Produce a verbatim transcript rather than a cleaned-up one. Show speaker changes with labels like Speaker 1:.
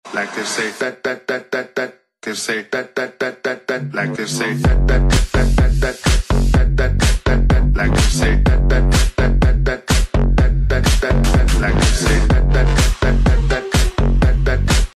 Speaker 1: like they say that that that that that they say that that that that that like they say that that that that that that that that that like they say that that that that that that that that like they say